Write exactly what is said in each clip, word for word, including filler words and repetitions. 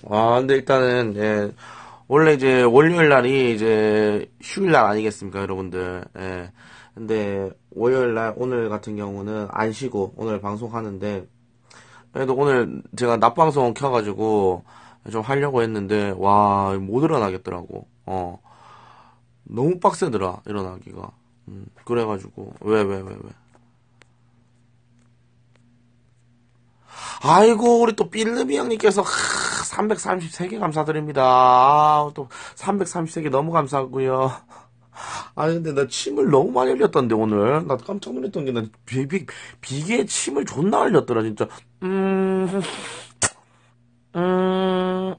아, 근데 일단은, 예, 원래 이제 월요일 날이 이제 휴일 날 아니겠습니까, 여러분들. 예. 근데 월요일 날, 오늘 같은 경우는 안 쉬고 오늘 방송하는데, 그래도 오늘 제가 낮방송 켜가지고 좀 하려고 했는데, 와, 못 일어나겠더라고. 어, 너무 빡세더라, 일어나기가. 음, 그래가지고, 왜, 왜, 왜, 왜. 아이고, 우리 또 삘르미 형님께서 삼백삼십삼 개 감사드립니다. 아, 또 삼백삼십삼 개 너무 감사하고요. 아 근데 나 침을 너무 많이 흘렸던데 오늘 나 깜짝 놀랐던 게 나 비, 비계에 침을 존나 흘렸더라 진짜. 음, 음,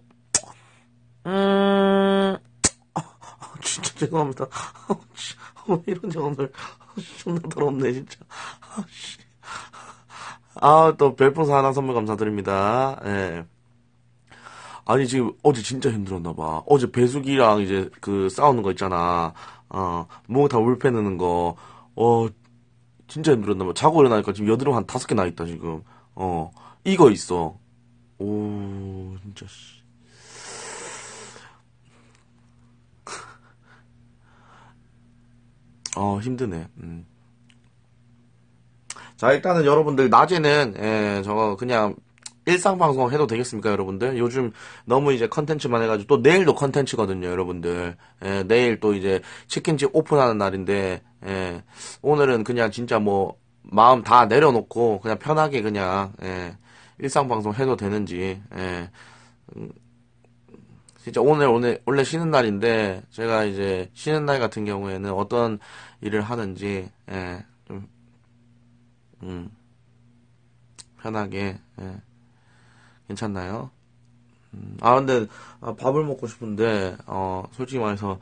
음, 진짜 죄송합니다. 왜 이러지 오늘. 존나 더럽네 진짜. 아 또 별풍선 하나 선물 감사드립니다. 예. 아니 지금 어제 진짜 힘들었나 봐. 어제 배숙이랑 이제 그 싸우는 거 있잖아. 어, 목다 울패는 거. 어, 진짜 힘들었나 봐. 자고 일어나니까 지금 여드름 한 다섯 개 나 있다 지금. 어, 이거 있어. 오, 진짜 씨. 어, 힘드네. 음. 자, 일단은 여러분들 낮에는 예, 저거 그냥 일상 방송 해도 되겠습니까, 여러분들? 요즘 너무 이제 컨텐츠만 해가지고 또 내일도 컨텐츠거든요, 여러분들. 예, 내일 또 이제 치킨집 오픈하는 날인데 예, 오늘은 그냥 진짜 뭐 마음 다 내려놓고 그냥 편하게 그냥 예, 일상 방송 해도 되는지 예, 진짜 오늘 오늘 원래 쉬는 날인데 제가 이제 쉬는 날 같은 경우에는 어떤 일을 하는지 예, 좀 음, 편하게 예, 괜찮나요? 아 근데 아, 밥을 먹고 싶은데 어 솔직히 말해서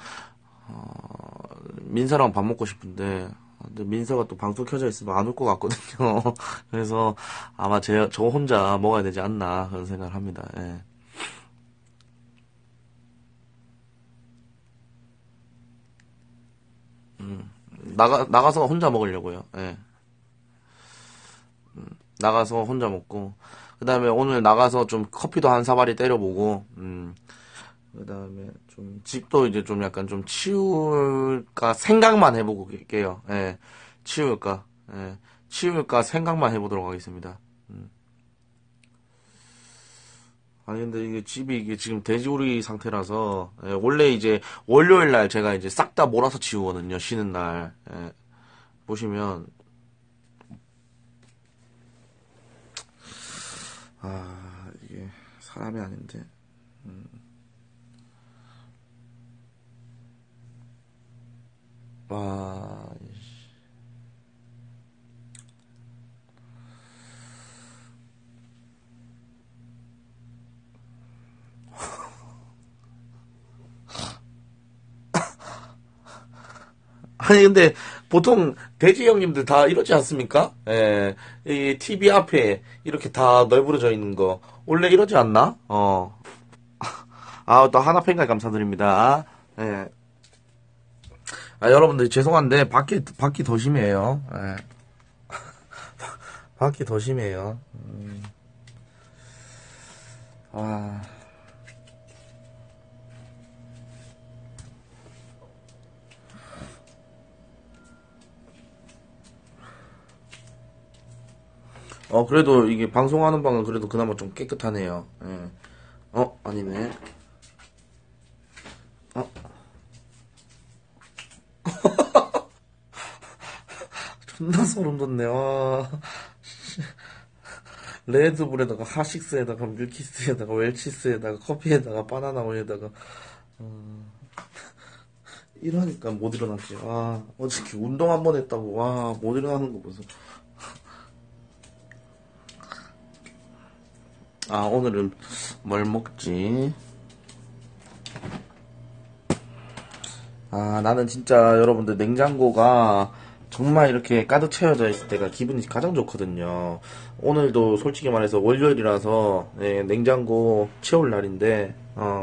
민서랑 밥 먹고 싶은데 근데 민서가 또 방송 켜져 있으면 안 올 것 같거든요. 그래서 아마 제, 저 혼자 먹어야 되지 않나 그런 생각을 합니다. 예. 나가 나가서 혼자 먹으려고요. 예. 나가서 혼자 먹고 그다음에 오늘 나가서 좀 커피도 한 사발이 때려보고 음 그다음에 좀 집도 이제 좀 약간 좀 치울까 생각만 해보고 게요. 예. 치울까. 예. 치울까 생각만 해보도록 하겠습니다. 아니 근데 이게 집이 이게 지금 돼지우리 상태라서 예, 원래 이제 월요일 날 제가 이제 싹 다 몰아서 치우거든요. 쉬는 날. 예. 보시면 아 이게 사람이 아닌데. 와 아니 근데 보통 돼지 형님들 다 이러지 않습니까? 예, 이 티비 앞에 이렇게 다 널브러져 있는 거 원래 이러지 않나? 어, 아 또 하나 팬가 감사드립니다. 예, 아 여러분들 죄송한데 밖이 밖이 더 심해요. 예, 밖이 더 심해요. 아, 어 그래도 이게 방송하는 방은 그래도 그나마 좀 깨끗하네요. 예. 어 아니네. 어 존나 소름 돋네. 와. 레드불에다가 하식스에다가 밀키스에다가 웰치스에다가 커피에다가 바나나 우유에다가 이러니까 못 일어났지. 와 어저께 운동 한 번 했다고 와 못 일어나는 거 보소. 아 오늘은 뭘 먹지? 아 나는 진짜 여러분들 냉장고가 정말 이렇게 가득 채워져 있을 때가 기분이 가장 좋거든요. 오늘도 솔직히 말해서 월요일이라서 예, 냉장고 채울 날인데 어,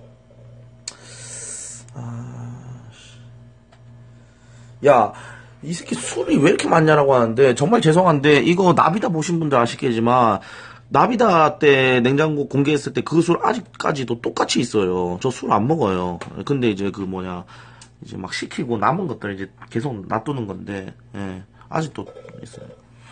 야, 이 새끼 술이 왜 이렇게 많냐라고 하는데, 정말 죄송한데, 이거 나비다 보신 분들 아시겠지만, 나비다 때 냉장고 공개했을 때 그 술 아직까지도 똑같이 있어요. 저 술 안 먹어요. 근데 이제 그 뭐냐, 이제 막 시키고 남은 것들 이제 계속 놔두는 건데, 예, 아직도 있어요.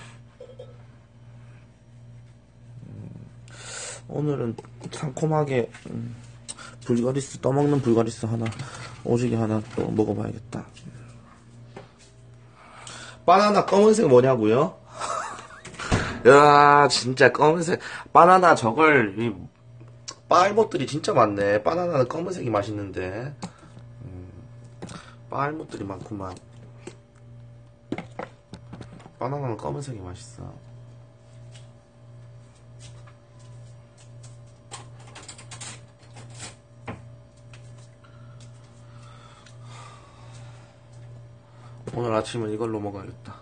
오늘은 상콤하게, 음, 불가리스, 떠먹는 불가리스 하나, 오지게 하나 또 먹어봐야겠다. 바나나 검은색 뭐냐고요? 야, 진짜 검은색. 바나나 저걸, 이, 빨못들이 진짜 많네. 바나나는 검은색이 맛있는데. 음, 빨못들이 많구만. 바나나는 검은색이 맛있어. 오늘 아침은 이걸로 먹어야겠다.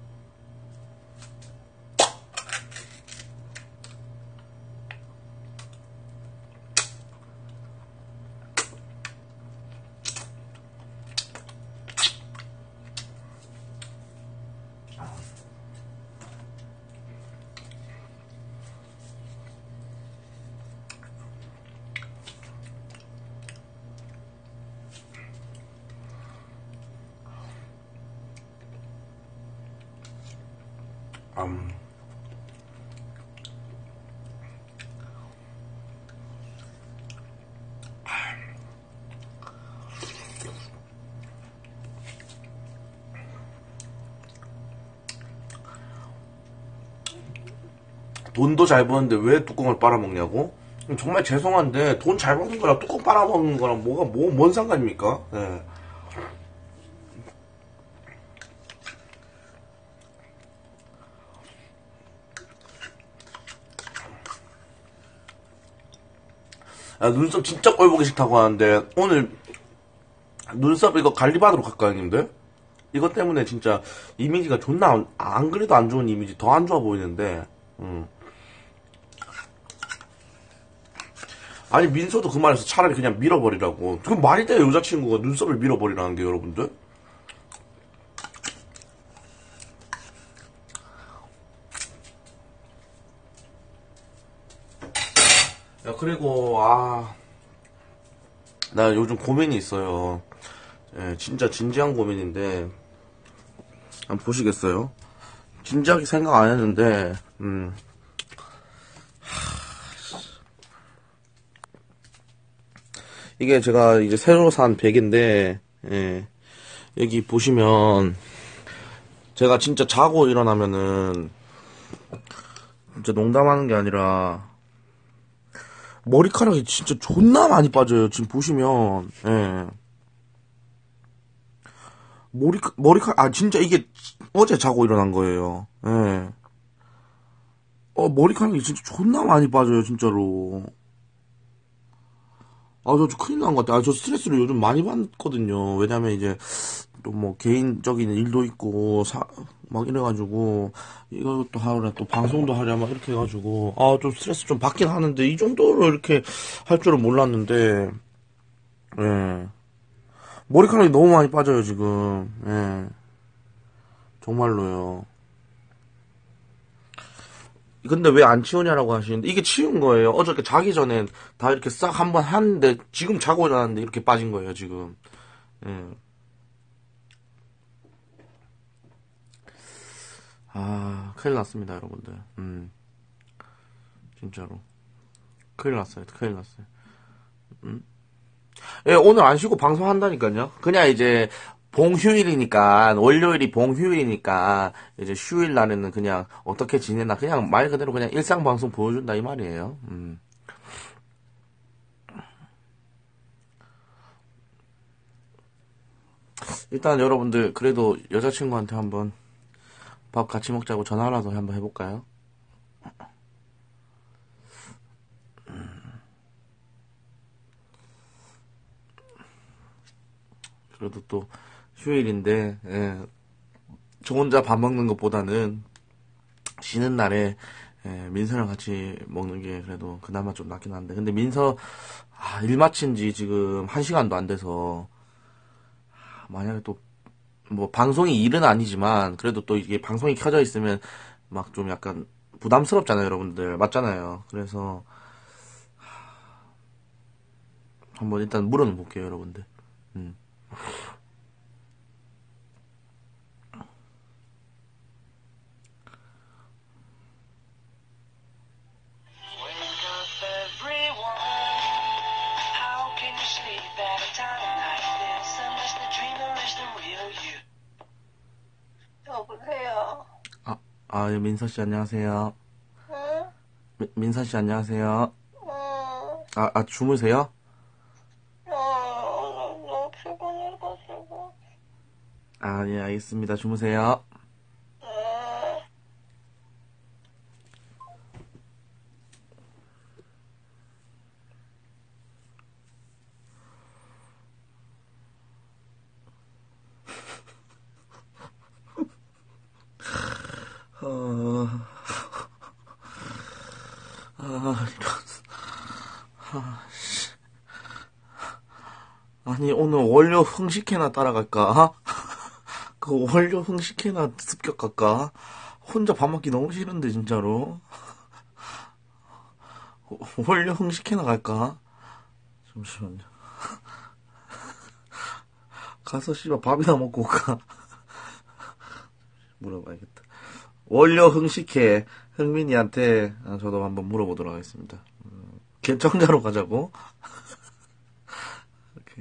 음. 돈도 잘 버는데 왜 뚜껑을 빨아먹냐고? 정말 죄송한데 돈 잘 버는 거랑 뚜껑 빨아먹는 거랑 뭐가 뭐, 뭔 상관입니까? 네. 아, 눈썹 진짜 꼴보기 싫다고 하는데 오늘 눈썹 이거 관리받으러 갈까요, 형님들? 이것 때문에 진짜 이미지가 존나 안, 안 그래도 안 좋은 이미지 더 안 좋아 보이는데. 음. 아니 민서도 그 말에서 차라리 그냥 밀어버리라고. 그럼 말이 돼요, 여자친구가 눈썹을 밀어버리라는 게, 여러분들? 야, 그리고 아, 나 요즘 고민이 있어요. 예, 진짜 진지한 고민인데 한번 보시겠어요? 진지하게 생각 안 했는데, 음, 이게 제가 이제 새로 산 베개인데, 예, 여기 보시면 제가 진짜 자고 일어나면은 진짜 농담하는 게 아니라 머리카락이 진짜 존나 많이 빠져요. 지금 보시면, 예. 머리, 머리카락, 아, 진짜 이게 어제 자고 일어난 거예요. 예. 어, 머리카락이 진짜 존나 많이 빠져요, 진짜로. 아, 저, 저 큰일 난 것 같아요. 아, 저 스트레스를 요즘 많이 받거든요. 왜냐면 이제, 또 뭐, 개인적인 일도 있고, 사, 막 이래가지고, 이것도 하랴, 또 방송도 하랴, 막 이렇게 해가지고, 아, 좀 스트레스 좀 받긴 하는데, 이 정도로 이렇게 할 줄은 몰랐는데, 예. 머리카락이 너무 많이 빠져요, 지금. 예. 정말로요. 근데 왜 안 치우냐라고 하시는데, 이게 치운 거예요. 어저께 자기 전에 다 이렇게 싹 한번 하는데, 지금 자고 일어났는데 이렇게 빠진 거예요, 지금. 예. 아, 큰일 났습니다, 여러분들. 음, 진짜로. 큰일 났어요, 큰일 났어요. 음? 예, 오늘 안 쉬고 방송한다니까요. 그냥 이제, 봉휴일이니까, 월요일이 봉휴일이니까, 이제 휴일 날에는 그냥 어떻게 지내나, 그냥 말 그대로 그냥 일상 방송 보여준다, 이 말이에요. 음. 일단 여러분들, 그래도 여자친구한테 한번 밥 같이 먹자고 전화라도 한번 해볼까요? 그래도 또 휴일인데, 예, 저 혼자 밥 먹는 것보다는 쉬는 날에 예, 민서랑 같이 먹는 게 그래도 그나마 좀 낫긴 한데, 근데 민서 아, 일 마친 지 지금 한 시간도 안 돼서 만약에 또 뭐 방송이 일은 아니지만 그래도 또 이게 방송이 켜져 있으면 막 좀 약간 부담스럽잖아요, 여러분들. 맞잖아요. 그래서 한번 일단 물어는 볼게요, 여러분들. 음. Wake up everyone. How can you sleep at a time like this unless the dreamer is the real you? 여보세요. 아, 아, 예, 민서 씨 안녕하세요. 응? 미- 민서 씨 안녕하세요. 응. 아, 아 주무세요? 어, 너무 피곤해가지고. 아, 예, 알겠습니다. 주무세요. 응. 어, 아, 이런. 아니, 오늘 원료 흥식회나 따라갈까? 그 원료 흥식회나 습격할까? 혼자 밥 먹기 너무 싫은데, 진짜로. 원료 흥식회나 갈까? 잠시만요. 가서 씨발 밥이나 먹고 올까? 물어봐야겠다. 원료 흥식회 흥민이한테 아, 저도 한번 물어보도록 하겠습니다. 음, 개청자로 가자고. 오케이.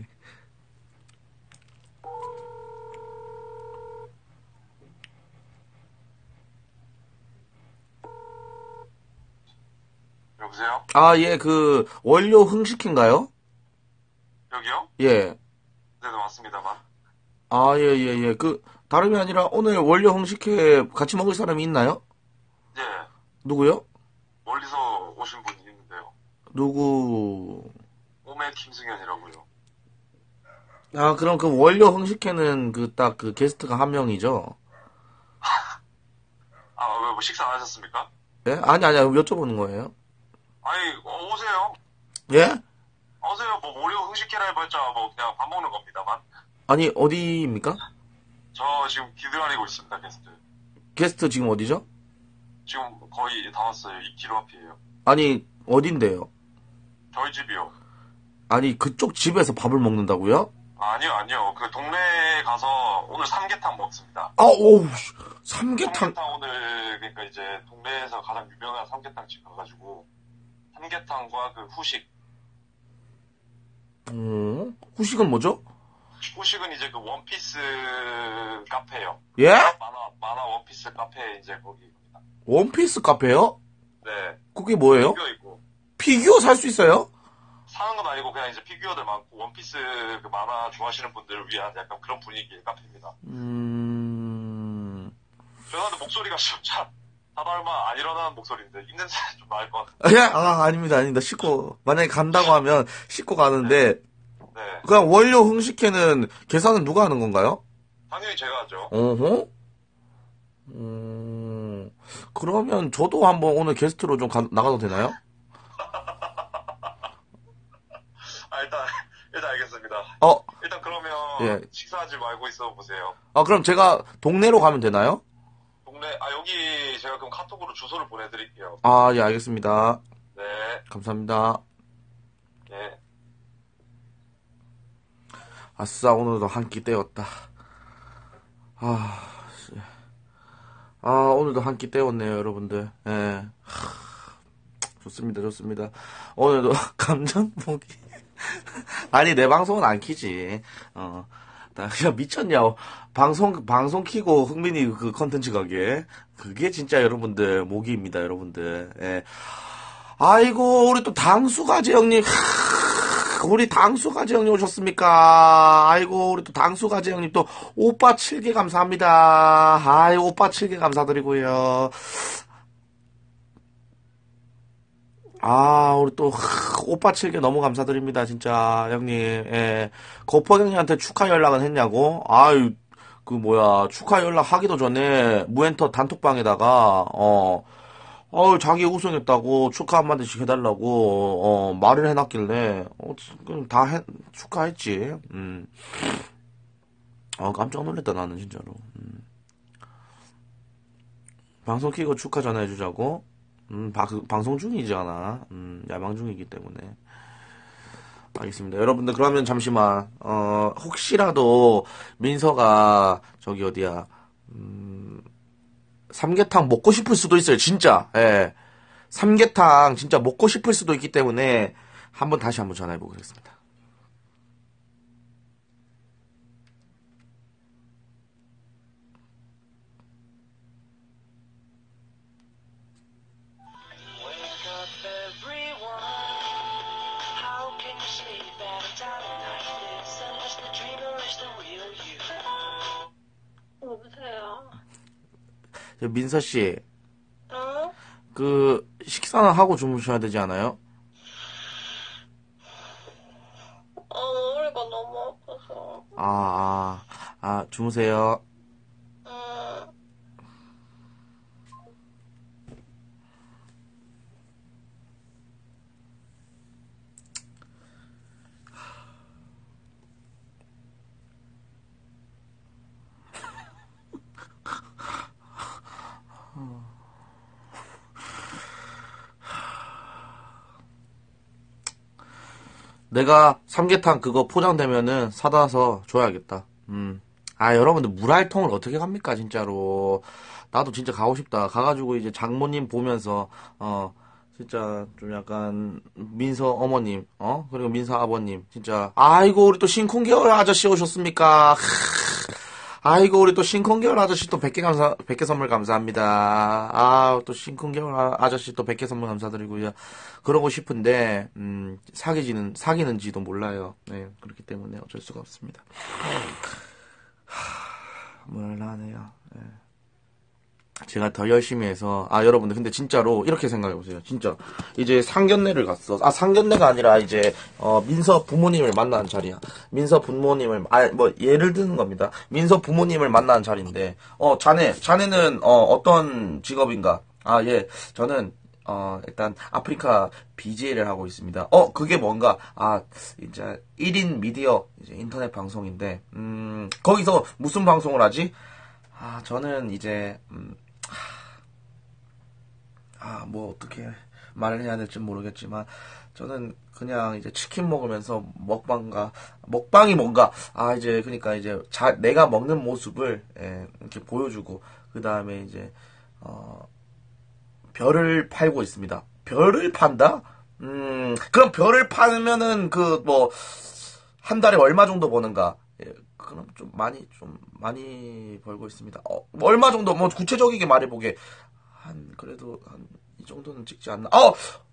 여보세요? 아, 예, 그 원료 흥식회인가요? 여기요? 예. 네, 네, 맞습니다만. 아, 예, 예, 예. 그 다름이 아니라 오늘 원료 흥식회 같이 먹을 사람이 있나요? 예, 누구요? 멀리서 오신 분이 있는데요. 누구? 오메 김승현이라고요. 아, 그럼 그 원료 흥식회는 그 딱 그 게스트가 한 명이죠? 아, 왜 뭐 식사 안 하셨습니까? 예? 아니, 아니, 여쭤보는 거예요. 아니, 어, 오세요. 예? 오세요. 뭐, 모리오 흥식회라 해봤자 뭐 그냥 밥 먹는 겁니다만. 아니, 어디입니까? 저 지금 기다리고 있습니다, 게스트. 게스트 지금 어디죠? 지금 거의 다 왔어요. 이 킬로미터 앞이에요. 아니, 어딘데요? 저희 집이요. 아니, 그쪽 집에서 밥을 먹는다고요? 아니요, 아니요. 그 동네에 가서 오늘 삼계탕 먹습니다. 아, 오우, 씨, 삼계탕. 삼계탕 오늘, 그러니까 이제 동네에서 가장 유명한 삼계탕 집 가가지고, 삼계탕과 그 후식. 어? 후식은 뭐죠? 후식은 이제 그 원피스 카페요. 예? 만화, 만화 원피스 카페 이제 거기입니다. 원피스 카페요? 네. 그게 뭐예요? 피규어 있고. 피규어 살 수 있어요? 사는 건 아니고 그냥 이제 피규어들 많고 원피스 그 만화 좋아하시는 분들을 위한 약간 그런 분위기의 카페입니다. 음, 죄송한데 목소리가 좀 잘, 다들 얼마 안 일어나는 목소리인데 입냄새 좀 나을 것 같아요. 예? 아, 아닙니다, 아닙니다. 씻고, 만약에 간다고 하면 씻고 가는데, 네. 그냥 원료 흥식회는 계산은 누가 하는 건가요? 당연히 제가 하죠. 어허? 음, 그러면 저도 한번 오늘 게스트로 좀 가- 나가도 되나요? 아, 일단, 일단 알겠습니다. 어, 일단 그러면 예. 식사하지 말고 있어 보세요. 아, 그럼 제가 동네로 가면 되나요? 동네, 아, 여기 제가 그럼 카톡으로 주소를 보내드릴게요. 아, 예, 알겠습니다. 네. 감사합니다. 예. 아싸, 오늘도 한 끼 때웠다. 아, 씨. 아, 오늘도 한 끼 때웠네요, 여러분들. 예. 하, 좋습니다, 좋습니다. 오늘도 감전포기. 아니, 내 방송은 안 키지. 어. 나 그냥 미쳤냐. 방송, 방송 키고 흥민이 그 컨텐츠 가게. 그게 진짜 여러분들, 모기입니다, 여러분들. 예. 아이고, 우리 또 당수가재 형님. 하, 우리 당수가재 형님 오셨습니까? 아이고, 우리 또 당수가재 형님 또 오빠 칠 개 감사합니다. 아이, 오빠 칠 개 감사드리고요. 아, 우리 또, 하, 오빠 칠 개 너무 감사드립니다, 진짜, 형님. 예. 거포 형님한테 축하 연락은 했냐고? 아유, 그, 뭐야, 축하 연락 하기도 전에, 무엔터 단톡방에다가, 어, 어, 자기 우승했다고 축하 한마디씩 해달라고, 어, 말을 해놨길래, 어, 그럼 다 해, 축하했지. 음. 어, 깜짝 놀랐다, 나는, 진짜로. 음. 방송 키고 축하 전해주자고. 음, 바, 방송 중이잖아. 음, 야방 중이기 때문에. 알겠습니다. 여러분들, 그러면 잠시만, 어, 혹시라도 민서가, 저기 어디야, 음, 삼계탕 먹고 싶을 수도 있어요, 진짜. 예. 삼계탕 진짜 먹고 싶을 수도 있기 때문에, 한번 다시 한번 전화해보겠습니다. Wake up everyone. How can you sleep at a time like this unless the dreamer is the real you? 여보세요. 저 민서씨, 응? 그, 식사는 하고 주무셔야 되지 않아요? 아, 머리가 너무 아파서. 아, 아, 아, 주무세요. 응. 내가 삼계탕 그거 포장되면은 사다서 줘야겠다. 음. 아, 여러분들 물알통을 어떻게 갑니까, 진짜로. 나도 진짜 가고 싶다. 가가지고 이제 장모님 보면서, 어, 진짜 좀 약간 민서 어머님, 어? 그리고 민서 아버님, 진짜. 아이고, 우리 또 신쿵계월 아저씨 오셨습니까? 아이고, 우리 또 신쿵계월 아저씨 또 백 개 감사, 백 개 선물 감사합니다. 아, 또 신쿵계월 아- 아저씨 또 백 개 선물 감사드리고요. 그러고 싶은데, 음, 사귀지는, 사귀는지도 몰라요. 네, 그렇기 때문에 어쩔 수가 없습니다. 몰라네요. 네. 제가 더 열심히 해서, 아, 여러분들, 근데 진짜로, 이렇게 생각해보세요. 진짜. 이제 상견례를 갔어. 아, 상견례가 아니라, 이제, 어, 민서 부모님을 만나는 자리야. 민서 부모님을, 아, 뭐, 예를 드는 겁니다. 민서 부모님을 만나는 자리인데, 어, 자네, 자네는, 어, 어떤 직업인가? 아, 예, 저는, 어, 일단, 아프리카 비제이를 하고 있습니다. 어, 그게 뭔가, 아, 이제, 일 인 미디어, 이제 인터넷 방송인데, 음, 거기서 무슨 방송을 하지? 아, 저는 이제, 음, 아, 뭐 어떻게 말을 해야 될지 모르겠지만 저는 그냥 이제 치킨 먹으면서 먹방가 먹방이 뭔가 아 이제 그러니까 이제 자, 내가 먹는 모습을 예, 이렇게 보여주고 그 다음에 이제 어, 별을 팔고 있습니다. 별을 판다? 음 그럼 별을 팔면은 그 뭐 한 달에 얼마 정도 버는가? 예, 그럼 좀 많이 좀 많이 벌고 있습니다. 어, 뭐 얼마 정도 뭐 구체적이게 말해보게 한 그래도 한 이 정도는 찍지 않나? 어,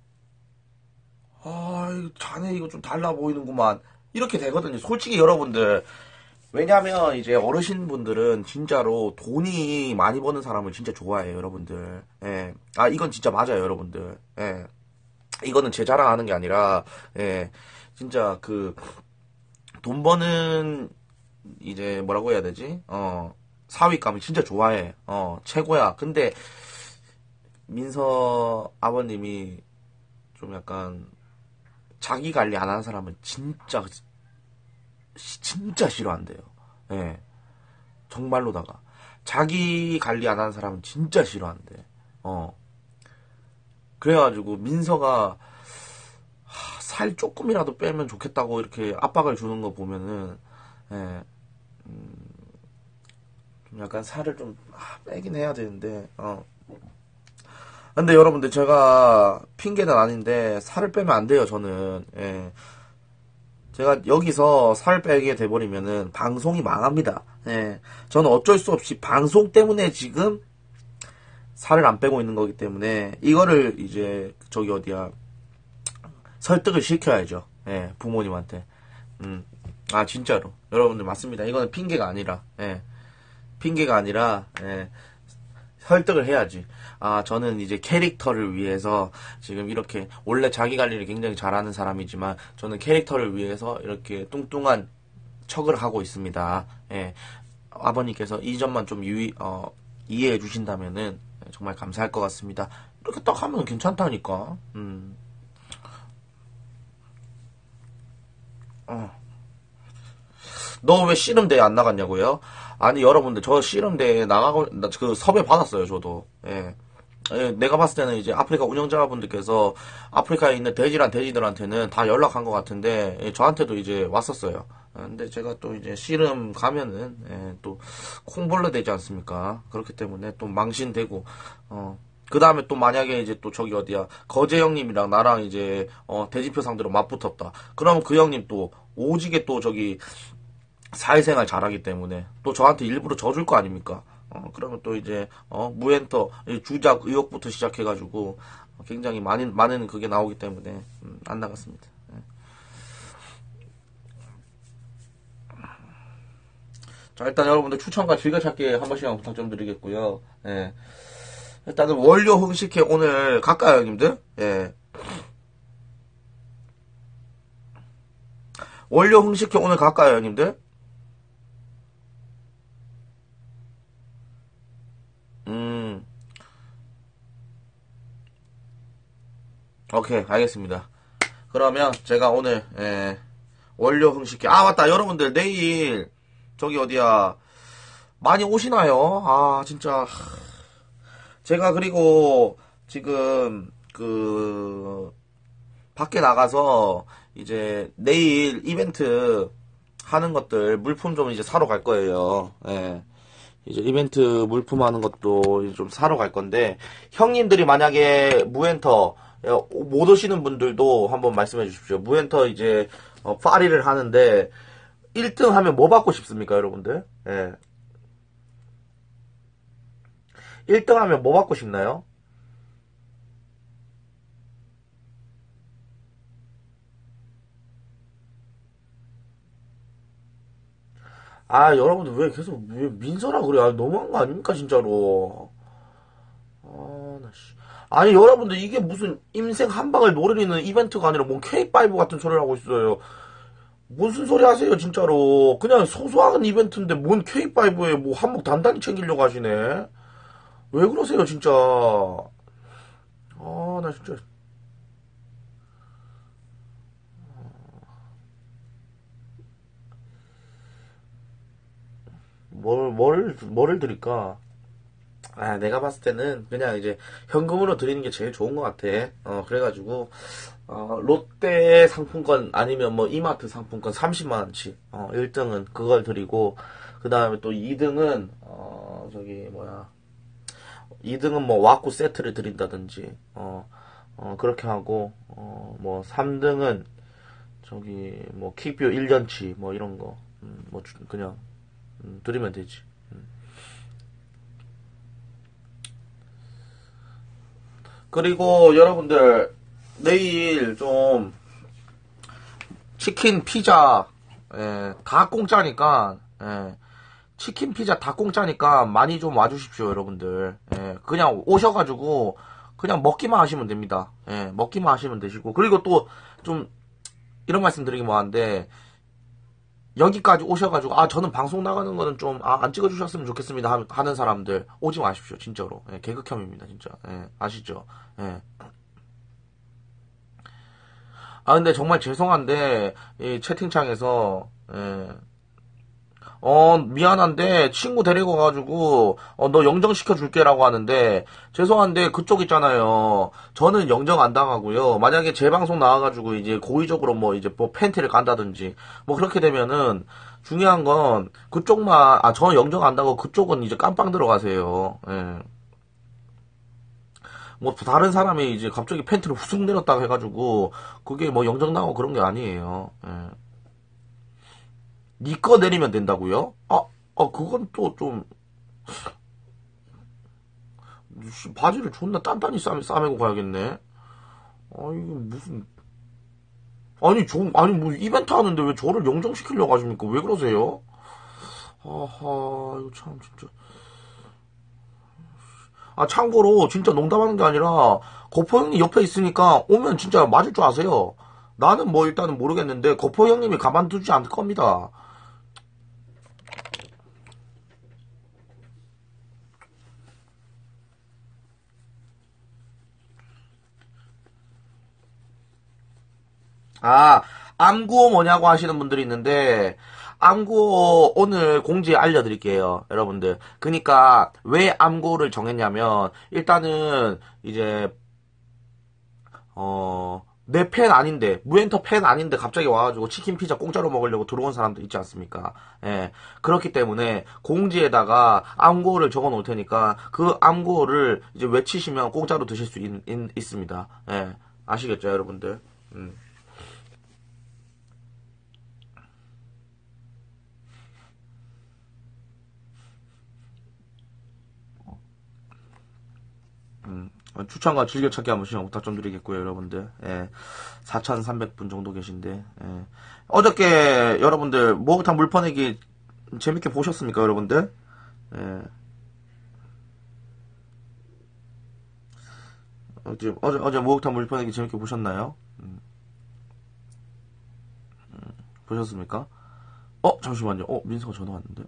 아, 이거 자네 이거 좀 달라 보이는구만. 이렇게 되거든요. 솔직히 여러분들. 왜냐면 이제 어르신분들은 진짜로 돈이 많이 버는 사람을 진짜 좋아해요, 여러분들. 예. 아, 이건 진짜 맞아요, 여러분들. 예. 이거는 제 자랑하는 게 아니라, 예. 진짜 그, 돈 버는, 이제 뭐라고 해야 되지? 어, 사위감이 진짜 좋아해. 어, 최고야. 근데, 민서 아버님이 좀 약간 자기 관리 안 하는 사람은 진짜 시- 진짜 싫어한대요. 예, 정말로다가 자기 관리 안 하는 사람은 진짜 싫어한대. 어, 그래가지고 민서가 하, 살 조금이라도 빼면 좋겠다고 이렇게 압박을 주는 거 보면은 예, 좀 약간 살을 좀 아, 빼긴 해야 되는데 어. 근데 여러분들 제가 핑계는 아닌데 살을 빼면 안 돼요 저는. 예. 제가 여기서 살 빼게 돼버리면은 방송이 망합니다. 예. 저는 어쩔 수 없이 방송 때문에 지금 살을 안 빼고 있는 거기 때문에 이거를 이제 저기 어디야 설득을 시켜야죠. 예. 부모님한테. 음. 아 진짜로 여러분들 맞습니다. 이거는 핑계가 아니라 예. 핑계가 아니라 예. 설득을 해야지. 아, 저는 이제 캐릭터를 위해서 지금 이렇게 원래 자기 관리를 굉장히 잘하는 사람이지만 저는 캐릭터를 위해서 이렇게 뚱뚱한 척을 하고 있습니다. 예. 아버님께서 이 점만 좀 유의, 어, 이해해 주신다면은 정말 감사할 것 같습니다. 이렇게 딱 하면 괜찮다니까. 음. 어. 너 왜 씨름대회 안 나갔냐고요? 아니, 여러분들, 저 씨름대회 나가고, 나 그 섭외 받았어요, 저도. 예. 예, 내가 봤을 때는 이제 아프리카 운영자분들께서 아프리카에 있는 돼지란 돼지들한테는 다 연락한 것 같은데, 예, 저한테도 이제 왔었어요. 아, 근데 제가 또 이제 씨름 가면은, 예, 또 콩벌레 되지 않습니까? 그렇기 때문에 또 망신되고, 어, 그 다음에 또 만약에 이제 또 저기 어디야, 거제 형님이랑 나랑 이제, 어, 돼지표 상대로 맞붙었다. 그러면 그 형님 또 오지게 또 저기 사회생활 잘하기 때문에 또 저한테 일부러 져줄 거 아닙니까? 어, 그러면 또 이제, 어, 무엔터, 주작 의혹부터 시작해가지고, 굉장히 많은, 많은 그게 나오기 때문에, 음, 안 나갔습니다. 예. 자, 일단 여러분들 추천과 즐겨찾기 한 번씩만 부탁 좀 드리겠고요. 예. 일단은 원료 흥식회 오늘 갈까요, 형님들? 예. 원료 흥식회 오늘 갈까요, 형님들? 음, 오케이, 알겠습니다. 그러면 제가 오늘, 예, 원료 흥식회. 아, 맞다. 여러분들, 내일, 저기 어디야. 많이 오시나요? 아, 진짜. 제가 그리고 지금, 그, 밖에 나가서, 이제, 내일 이벤트 하는 것들, 물품 좀 이제 사러 갈 거예요. 예. 이제 이벤트 물품 하는 것도 이제 좀 사러 갈 건데, 형님들이 만약에 무엔터, 어, 못 오시는 분들도 한번 말씀해 주십시오. 무엔터 이제, 어, 파리를 하는데, 일 등 하면 뭐 받고 싶습니까, 여러분들? 예. 일 등 하면 뭐 받고 싶나요? 아, 여러분들 왜 계속, 왜 민서라 그래? 아, 너무한 거 아닙니까, 진짜로. 아, 나 씨. 아니, 여러분들 이게 무슨 인생 한 방을 노리는 이벤트가 아니라 뭔 케이 파이브 같은 소리를 하고 있어요. 무슨 소리 하세요, 진짜로. 그냥 소소한 이벤트인데 뭔 케이 파이브에 뭐 한몫 단단히 챙기려고 하시네. 왜 그러세요, 진짜. 아, 나 진짜. 뭘, 뭘, 뭐를 드릴까? 아, 내가 봤을 때는 그냥 이제 현금으로 드리는 게 제일 좋은 것 같아. 어, 그래가지고, 어, 롯데 상품권 아니면 뭐 이마트 상품권 삼십만 원치. 어, 일 등은 그걸 드리고, 그 다음에 또 이 등은, 어, 저기, 뭐야. 이 등은 뭐 와꾸 세트를 드린다든지, 어, 어, 그렇게 하고, 어, 뭐 삼 등은 저기, 뭐 킥뷰 일 년치, 뭐 이런 거, 음, 뭐 주- 그냥, 음, 드리면 되지. 그리고 여러분들, 내일 좀 치킨, 피자, 예, 다 공짜니까, 예, 치킨, 피자 다 공짜니까 많이 좀 와주십시오, 여러분들. 예, 그냥 오셔가지고, 그냥 먹기만 하시면 됩니다. 예, 먹기만 하시면 되시고. 그리고 또, 좀, 이런 말씀 드리기 뭐한데, 여기까지 오셔가지고, 아, 저는 방송 나가는 거는 좀, 아, 안 찍어주셨으면 좋겠습니다. 하- 하는 사람들, 오지 마십시오, 진짜로. 예, 개극혐입니다, 진짜. 예, 아시죠? 예. 아, 근데 정말 죄송한데, 이 채팅창에서, 예, 어, 미안한데, 친구 데리고 가가지고, 어, 너 영정시켜 줄게라고 하는데, 죄송한데, 그쪽 있잖아요. 저는 영정 안 당하고요. 만약에 제 방송 나와가지고, 이제 고의적으로 뭐, 이제 뭐 팬티를 간다든지, 뭐 그렇게 되면은, 중요한 건, 그쪽만, 아, 저는 영정 안 당하고, 그쪽은 이제 깜빵 들어가세요. 예. 뭐, 다른 사람이 이제 갑자기 팬티를 후쑥 내렸다고 해가지고, 그게 뭐 영정 당하고 그런 게 아니에요. 예. 니 거 내리면 된다고요? 아, 아, 그건 또 좀, 바지를 존나 단단히 싸, 싸매고 가야겠네. 아, 이게 무슨, 아니, 저, 아니, 뭐, 이벤트 하는데 왜 저를 영정시키려고 하십니까? 왜 그러세요? 아하, 이거 참, 진짜. 아, 참고로, 진짜 농담하는 게 아니라, 거포 형님 옆에 있으니까, 오면 진짜 맞을 줄 아세요? 나는 뭐, 일단은 모르겠는데, 거포 형님이 가만두지 않을 겁니다. 아, 암구호 뭐냐고 하시는 분들이 있는데, 암고 오늘 공지 알려드릴게요, 여러분들. 그니까, 왜 암고를 정했냐면, 일단은, 이제, 어, 내 팬 아닌데, 무엔터 팬 아닌데 갑자기 와가지고 치킨 피자 공짜로 먹으려고 들어온 사람도 있지 않습니까? 예. 그렇기 때문에 공지에다가 암고를 적어 놓을 테니까 그 암고를 이제 외치시면 공짜로 드실 수 있, 있, 습니다. 예. 아시겠죠, 여러분들? 음. 음, 추천과 즐겨찾기 한 번씩 부탁 좀 드리겠고요, 여러분들. 예, 사천삼백 분 정도 계신데, 예. 어저께 여러분들 목욕탕 물퍼내기 재밌게 보셨습니까, 여러분들? 예. 어제, 어제, 어제 목욕탕 물퍼내기 재밌게 보셨나요? 음, 보셨습니까? 어, 잠시만요. 어, 민서가 전화 왔는데.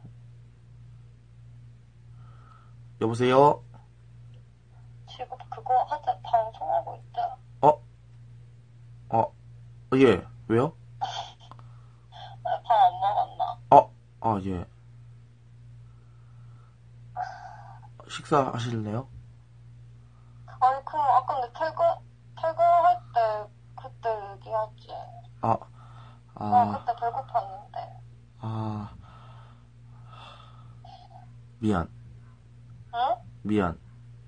여보세요? 지금 그거 하자 방송하고 있다. 어? 어, 예. 왜요? 밥 안 먹었나? 어, 아, 예. 식사하실래요? 아니 그럼 아까 내 퇴근 퇴근할 때 그때 얘기하지. 아, 나 아, 그때 배고팠는데. 아, 미안, 응? 미안.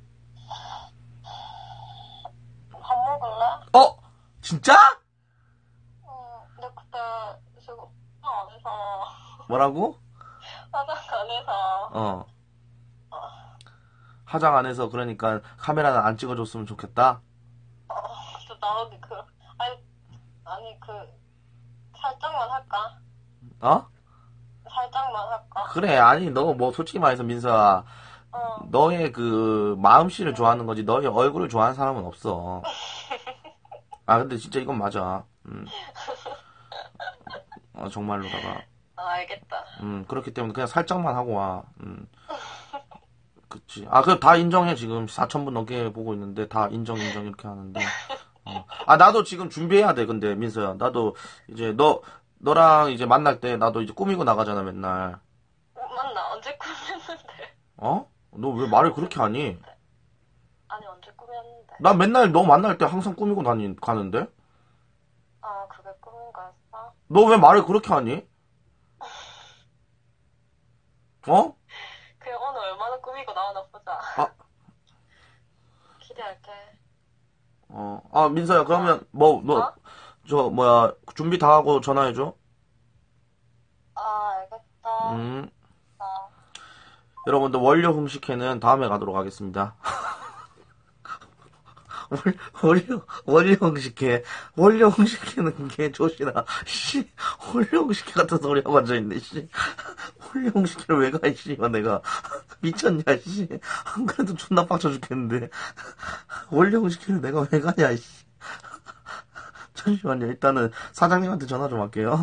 밥 먹을래? 어? 진짜? 응. 근데 그때 지금 화장 안 해서 뭐라고? 화장 안 해서. 어. 화장 안 해서 그러니까 카메라는 안 찍어줬으면 좋겠다. 어, 저 나오기 그 아니 아니 그 살짝만 할까? 어? 살짝만 할까? 그래, 아니, 너 뭐 솔직히 말해서 민서야, 어. 너의 그 마음씨를 좋아하는 거지 너의 얼굴을 좋아하는 사람은 없어. 아, 근데 진짜 이건 맞아. 음. 어, 정말로다가. 아, 알겠다. 음, 그렇기 때문에 그냥 살짝만 하고 와. 음. 그치. 아, 그 다 인정해. 지금 사천 분 넘게 보고 있는데 다 인정, 인정 이렇게 하는데. 어. 아, 나도 지금 준비해야 돼. 근데 민서야, 나도 이제 너 너랑 이제 만날 때 나도 이제 꾸미고 나가잖아, 맨날. 어, 맞나? 언제 꾸몄는데? 어? 너 왜 말을 그렇게 하니? 아니, 언제 꾸몄는데? 나 맨날 너 만날 때 항상 꾸미고 다니 가는데? 아, 그게 꾸민 거였어? 너 왜 말을 그렇게 하니? 어? 그래, 오늘 얼마나 꾸미고 나오나 보자. 아, 기대할게. 어. 아, 민서야, 그러면 뭐 너 어? 저 뭐야 준비 다 하고 전화해줘. 아, 알겠어. 음. 아, 여러분들 원료 hum식회는 다음에 가도록 하겠습니다. 월- 원료 원료 hum식회 원료 hum식회는 게 조시나 씨 원료 hum식회 같은 소리 하고 앉아 있네 씨. 원료 hum식회를 왜 가, 씨발 내가 미쳤냐 씨. 안 그래도 존나 빡쳐 죽겠는데 원료 hum식회를 내가 왜 가냐 씨. 잠시만요. 일단은 사장님한테 전화 좀 할게요.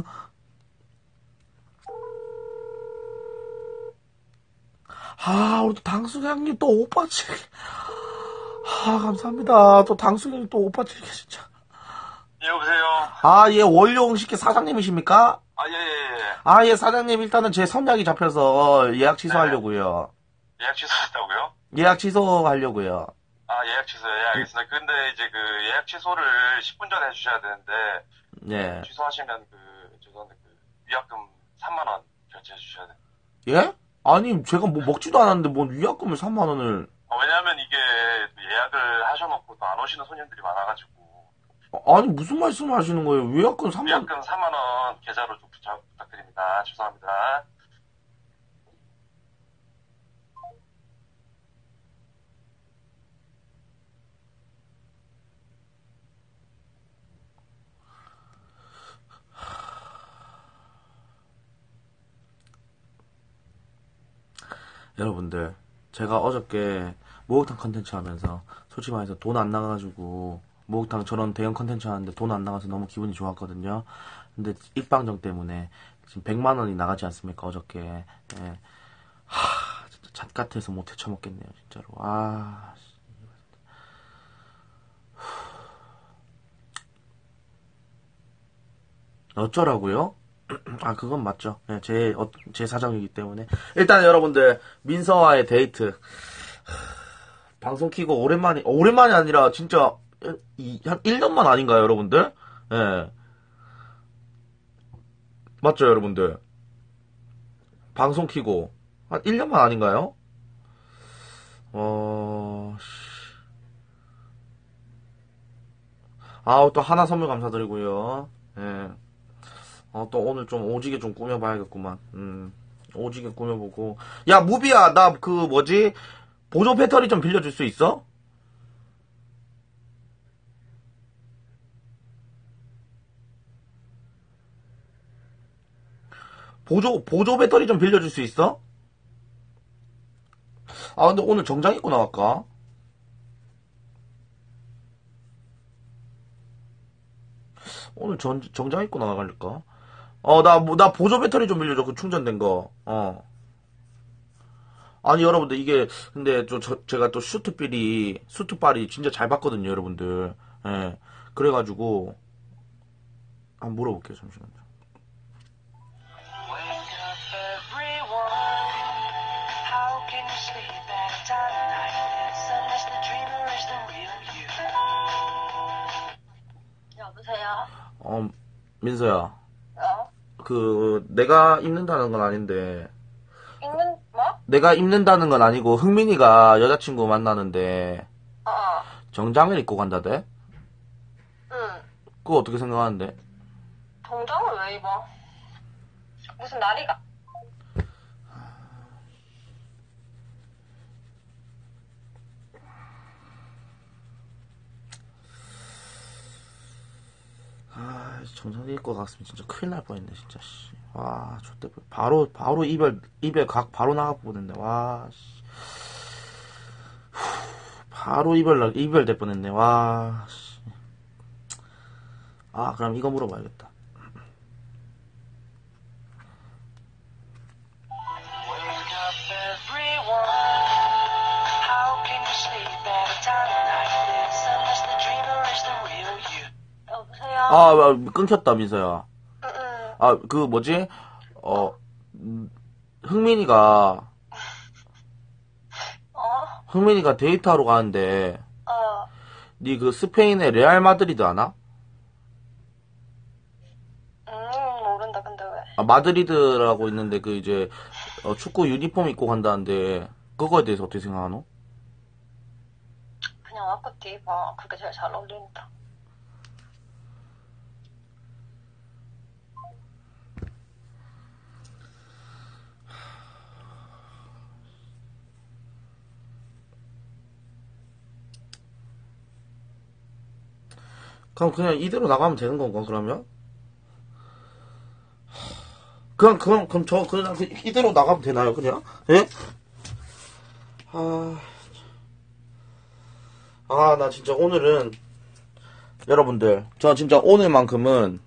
아, 우리 또 당수장님 또 오빠 칠. 아, 감사합니다. 또 당수장님 또 오빠 칠게 진짜. 예, 여보세요? 아, 예, 원료음식회 사장님이십니까? 아, 예, 예, 예. 아, 예, 사장님 일단은 제 선약이 잡혀서 예약 취소하려고요. 예약 취소했다고요? 예약 취소하려고요. 아, 예약 취소, 예, 알겠습니다. 근데 이제 그 예약 취소를 십 분 전에 해주셔야 되는데, 예. 취소하시면 그, 죄송한데 그, 위약금 삼만 원 결제해 주셔야 돼요. 예? 아니, 제가 뭐 먹지도 않았는데 뭔 위약금을 삼만 원을. 어, 왜냐면 이게 예약을 하셔놓고 또 안 오시는 손님들이 많아가지고, 아니, 무슨 말씀을 하시는 거예요? 위약금 삼만 원. 위약금 삼만 원 계좌로 좀 부탁, 부탁드립니다. 죄송합니다. 여러분들, 제가 어저께 목욕탕 컨텐츠 하면서 솔직히 말해서 돈 안 나가가지고 목욕탕 저런 대형 컨텐츠 하는데 돈 안 나가서 너무 기분이 좋았거든요. 근데 입방정 때문에 지금 백만 원이 나가지 않습니까, 어저께. 예. 하, 진짜 잣 같아서 못 헤쳐먹겠네요, 진짜로. 아, 어쩌라고요? 아, 그건 맞죠. 네, 제, 어, 제 사정이기 때문에. 일단 여러분들, 민서와의 데이트. 방송 키고 오랜만이, 어, 오랜만이 아니라 진짜, 이, 한 일 년만 아닌가요, 여러분들? 예. 네. 맞죠, 여러분들? 방송 키고. 한 일 년만 아닌가요? 어, 아우, 또 하나 선물 감사드리고요. 예. 어, 또 오늘 좀 오지게 좀 꾸며봐야겠구만. 음, 오지게 꾸며보고. 야, 무비야, 나 그 뭐지? 보조 배터리 좀 빌려줄 수 있어? 보조, 보조 배터리 좀 빌려줄 수 있어? 아, 근데 오늘 정장 입고 나갈까? 오늘 전, 정장 입고 나갈까? 어, 나, 뭐, 나 보조 배터리 좀 빌려줘. 그 충전된 거. 어. 아니, 여러분들, 이게, 근데, 저, 저 제가 또 슈트빨이, 슈트빨이 진짜 잘 봤거든요, 여러분들. 예. 그래가지고, 한번 물어볼게요, 잠시만요. Wake up everyone. How can you sleep at a time like this unless the dreamer is the real you? 여보세요? 어, 민서야. 어? 그, 내가 입는다는 건 아닌데, 읽는, 뭐? 내가 입는다는 건 아니고, 흥민이가 여자친구 만나는데, 어, 어. 정장을 입고 간다대? 응. 그거 어떻게 생각하는데? 정장을 왜 입어? 무슨 날이가? 아, 정장 입고 갔으면 진짜 큰일 날 뻔했네, 진짜, 씨. 와, 좋대. 바로, 바로 이별, 이별 각 바로 나가 뻔했네, 와, 씨. 바로 이별, 날- 이별 될 뻔했네, 와, 씨. 아, 그럼 이거 물어봐야겠다. Wake up everyone. How can you sleep at a time like this unless the dreamer is the real you? 여보세요? 아, 아, 끊겼다, 민서야. 응, 응. 아, 그, 뭐지? 어, 음, 흥민이가, 어? 흥민이가 데이트하러 가는데, 어. 니 그 스페인의 레알 마드리드 아나? 음, 모른다, 근데 왜? 아, 마드리드라고 있는데, 그 이제, 어, 축구 유니폼 입고 간다는데, 그거에 대해서 어떻게 생각하노? 그냥 아쿠티 입어. 그게 제일 잘 어울린다. 그럼 그냥 이대로 나가면 되는 건가, 그러면? 그냥, 그냥, 그럼 저, 그냥 그 이대로 나가면 되나요, 그냥? 예? 아, 아, 나 진짜 오늘은, 여러분들, 저 진짜 오늘만큼은,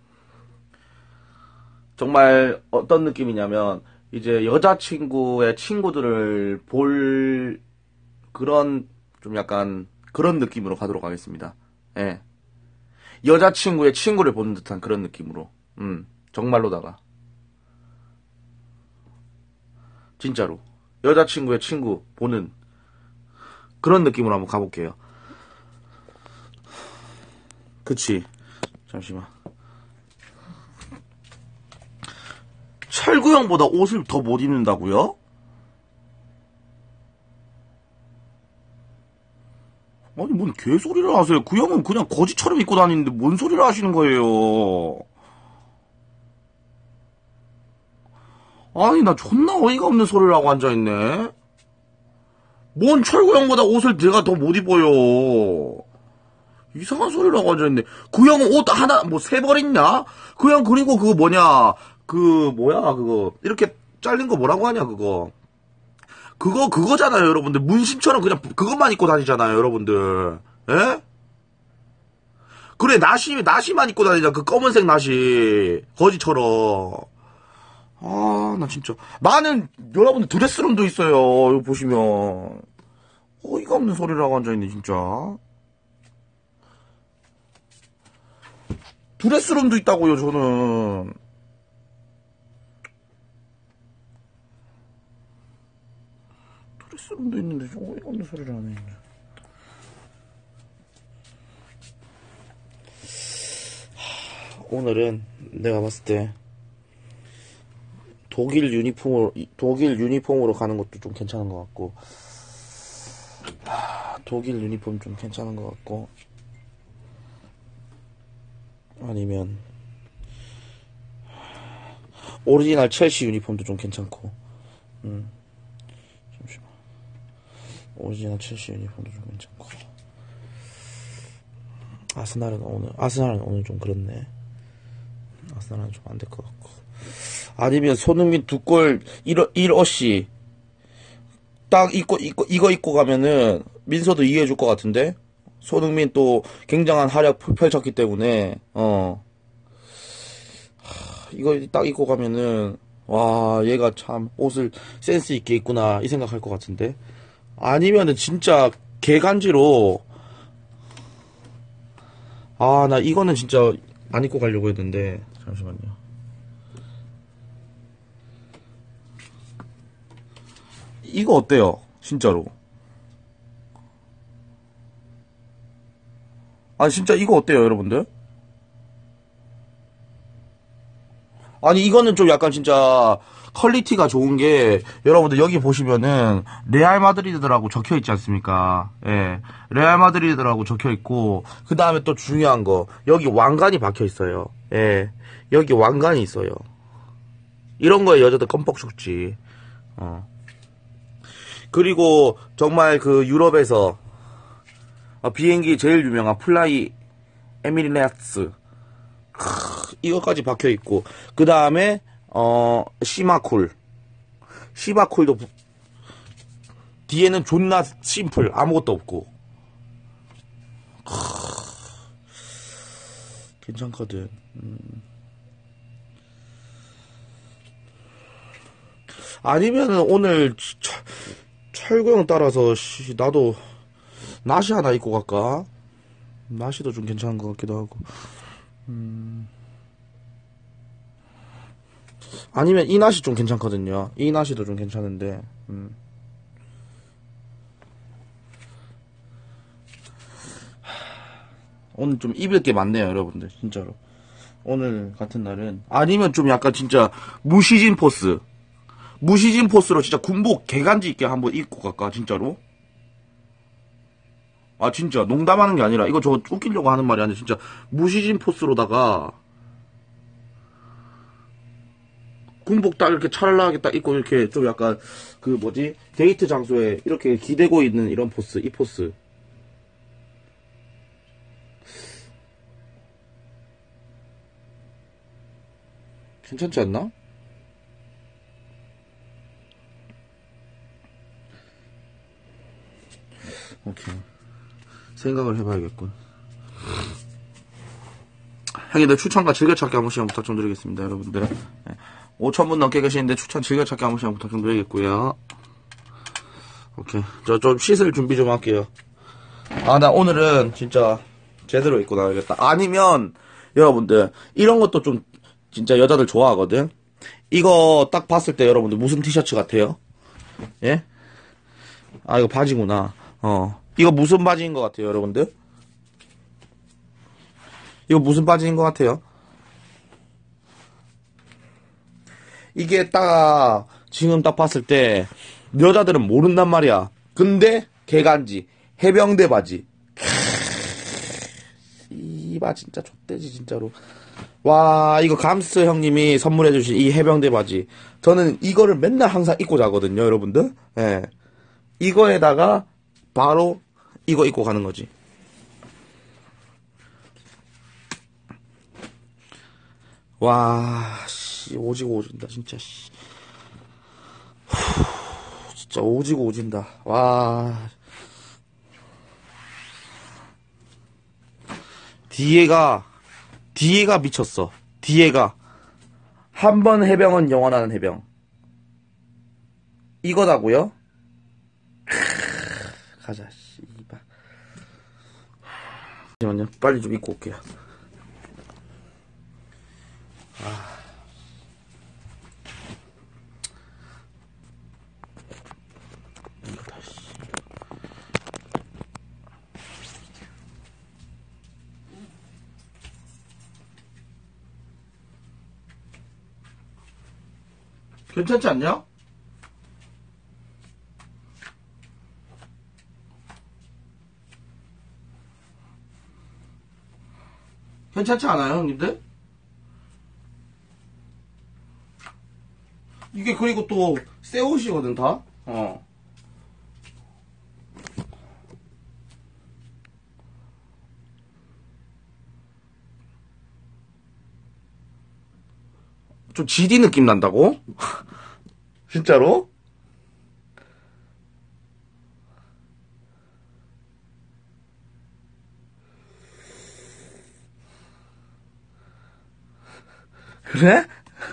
정말 어떤 느낌이냐면, 이제 여자친구의 친구들을 볼, 그런, 좀 약간, 그런 느낌으로 가도록 하겠습니다. 예. 여자친구의 친구를 보는 듯한 그런 느낌으로. 음, 정말로다가. 진짜로. 여자친구의 친구 보는 그런 느낌으로 한번 가볼게요. 그치. 잠시만. 철구 형보다 옷을 더 못 입는다고요? 아니, 뭔 개소리를 하세요. 그 형은 그냥 거지처럼 입고 다니는데 뭔 소리를 하시는 거예요. 아니, 나 존나 어이가 없는 소리를 하고 앉아있네. 뭔 철구 형보다 옷을 내가 더 못 입어요. 이상한 소리를 하고 앉아있네. 그 형은 옷 하나, 뭐, 세 벌 있냐? 그 형, 그리고 그거 뭐냐? 그, 뭐야, 그거. 이렇게 잘린 거 뭐라고 하냐, 그거. 그거, 그거잖아요, 여러분들. 문신처럼 그냥 그것만 입고 다니잖아요, 여러분들. 예? 그래, 나시, 나시만 입고 다니잖아. 그 검은색 나시. 거지처럼. 아, 나 진짜. 나는, 여러분들 드레스룸도 있어요. 이거 보시면. 어이가 없는 소리를 하고 앉아있네, 진짜. 드레스룸도 있다고요, 저는. 사람도 있는데 좀 어이가 없는 소리를 하네. 오늘은 내가 봤을 때 독일 유니폼으로 독일 유니폼으로 가는 것도 좀 괜찮은 것 같고, 독일 유니폼 좀 괜찮은 것 같고, 아니면 오리지널 첼시 유니폼도 좀 괜찮고, 음 잠시만, 오리지널 첼시 유니폼도 좀 괜찮고, 아스날은 오늘 아스날은 오늘 좀 그렇네. 아스날은 좀 안 될 것 같고, 아니면 손흥민 두 골 일 어시 딱 입고, 입고 이거 입고 가면은 민서도 이해해줄 것 같은데. 손흥민 또 굉장한 활약 펼쳤기 때문에 어 하, 이거 딱 입고 가면은 와, 얘가 참 옷을 센스 있게 입구나 이 생각할 것 같은데. 아니면은 진짜 개간지로, 아, 나 이거는 진짜 안 입고 가려고 했는데, 잠시만요. 이거 어때요? 진짜로. 아, 진짜 이거 어때요, 여러분들? 아니, 이거는 좀 약간 진짜 퀄리티가 좋은 게, 여러분들 여기 보시면은 레알 마드리드라고 적혀 있지 않습니까? 예. 레알 마드리드라고 적혀 있고, 그 다음에 또 중요한 거, 여기 왕관이 박혀 있어요. 예. 여기 왕관이 있어요. 이런 거에 여자들 껌뻑 죽지. 어. 그리고 정말 그 유럽에서 어, 비행기 제일 유명한 플라이 에미레이츠, 이거까지 박혀 있고, 그 다음에 어 시마쿨, 시마쿨도 부, 뒤에는 존나 심플, 아무것도 없고. 크, 괜찮거든. 음. 아니면은 오늘 철, 철구형 따라서 씨, 나도 나시 하나 입고 갈까? 나시도 좀 괜찮은 것 같기도 하고. 음. 아니면 이 나시 좀 괜찮거든요. 이 나시도 좀 괜찮은데. 음. 오늘 좀 입을 게 많네요, 여러분들. 진짜로. 오늘 같은 날은. 아니면 좀 약간 진짜 무시진 포스. 무시진 포스로 진짜 군복 개간지 있게 한번 입고 갈까, 진짜로? 아, 진짜 농담하는 게 아니라 이거 저 웃기려고 하는 말이 아니라 진짜 무시진 포스로다가 군복 딱 이렇게 찰랑하게 딱 입고 이렇게 좀 약간 그 뭐지, 데이트 장소에 이렇게 기대고 있는 이런 포스, 이 포스. 괜찮지 않나? 오케이. 생각을 해봐야겠군. 형님들 추천과 즐겨찾기 한 번씩 부탁 좀 드리겠습니다, 여러분들. 네. 오천 분 넘게 계시는데 추천 즐겨찾기 한 번씩 부탁 좀 드리겠고요. 오케이. 저 좀 씻을 준비 좀 할게요. 아, 나 오늘은 진짜 제대로 입고 나가야겠다. 아니면 여러분들 이런 것도 좀 진짜 여자들 좋아하거든. 이거 딱 봤을 때 여러분들 무슨 티셔츠 같아요? 예? 아, 이거 바지구나. 어. 이거 무슨 바지인 것 같아요, 여러분들? 이거 무슨 바지인 것 같아요? 이게 딱 지금 딱 봤을 때 여자들은 모른단 말이야. 근데 개간지 해병대 바지. 이바 진짜 좆대지 진짜로. 와, 이거 감스 형님이 선물해주신 이 해병대 바지, 저는 이거를 맨날 항상 입고 자거든요, 여러분들. 예. 이거에다가 바로 이거 입고 가는 거지. 와, 씨, 오지고 오진다, 진짜, 씨. 후, 진짜 오지고 오진다. 와. 뒤에가, 뒤에가 미쳤어. 뒤에가. 한 번 해병은 영원한 해병. 이거다고요? 가자, 씨발. 잠시만요. 빨리 좀 입고 올게요. 아. 이거 다시. 괜찮지 않냐? 괜찮지 않아요, 형님들? 이게 그리고 또 새 옷이거든, 다. 어. 좀 지디 느낌 난다고? 진짜로? 그래?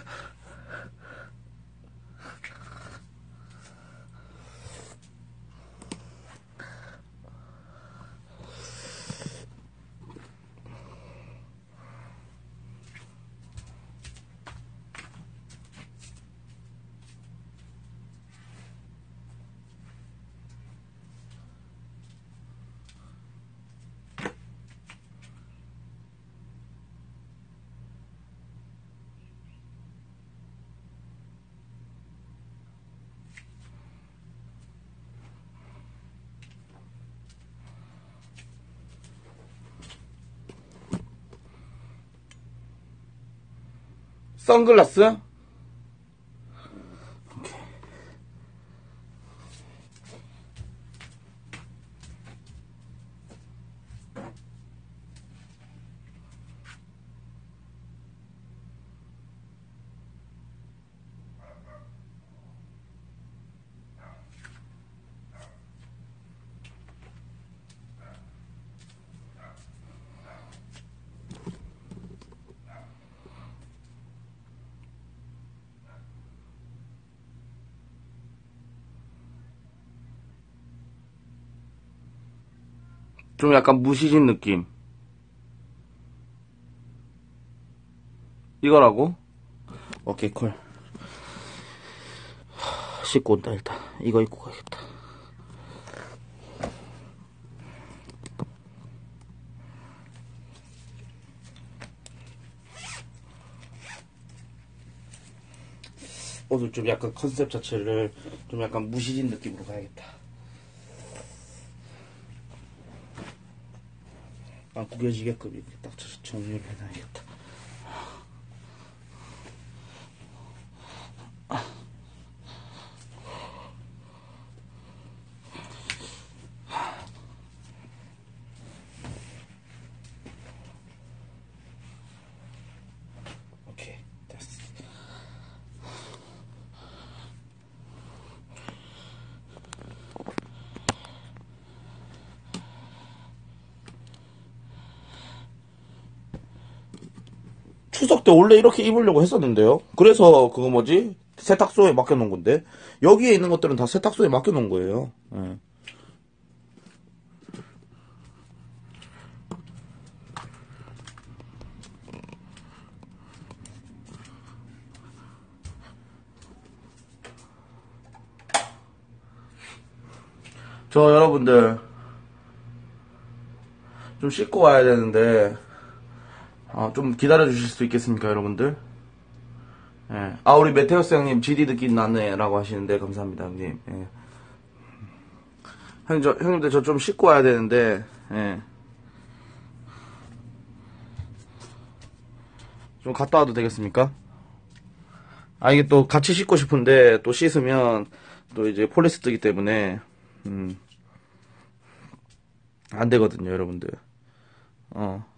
선글라스? 좀 약간 무시진 느낌. 이거라고? 오케이, 콜. 씻고 온다, 일단. 이거 입고 가야겠다. 옷을 좀 약간 컨셉 자체를 좀 약간 무시진 느낌으로 가야겠다. 안 구겨지게끔 이렇게 딱 정리를 해놔야겠다. 오케이, 됐어. 추석 때 원래 이렇게 입으려고 했었는데요. 그래서 그거 뭐지? 세탁소에 맡겨놓은 건데 여기에 있는 것들은 다 세탁소에 맡겨놓은 거예요. 예. 저 여러분들 좀 씻고 와야 되는데 아, 좀 기다려 주실 수 있겠습니까, 여러분들? 예. 아, 우리 메테오스 형님 지디 느낌 나네라고 하시는데 감사합니다, 형님. 예. 형, 저, 형님들 저 좀 씻고 와야 되는데 예. 좀 갔다 와도 되겠습니까? 아, 이게 또 같이 씻고 싶은데 또 씻으면 또 이제 폴리스 뜨기 때문에 음, 안 되거든요, 여러분들. 어.